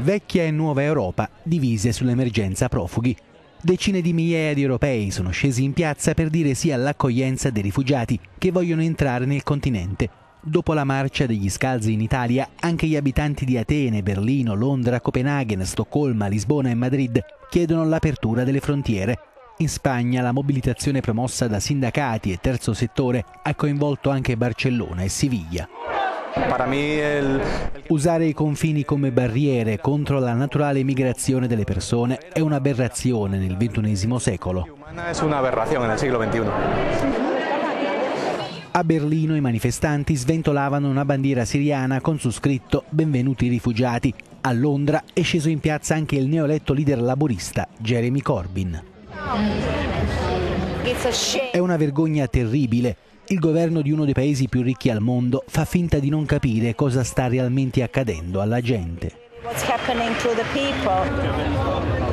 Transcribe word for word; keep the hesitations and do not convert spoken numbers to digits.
Vecchia e nuova Europa divise sull'emergenza profughi. Decine di migliaia di europei sono scesi in piazza per dire sì all'accoglienza dei rifugiati che vogliono entrare nel continente. Dopo la marcia degli scalzi in Italia, anche gli abitanti di Atene, Berlino, Londra, Copenaghen, Stoccolma, Lisbona e Madrid chiedono l'apertura delle frontiere. In Spagna la mobilitazione promossa da sindacati e terzo settore ha coinvolto anche Barcellona e Siviglia. Usare i confini come barriere contro la naturale migrazione delle persone è un'aberrazione nel ventunesimo secolo. A Berlino i manifestanti sventolavano una bandiera siriana con su scritto "Benvenuti rifugiati". A Londra è sceso in piazza anche il neoeletto leader laburista Jeremy Corbyn. È una vergogna terribile. Il governo di uno dei paesi più ricchi al mondo fa finta di non capire cosa sta realmente accadendo alla gente.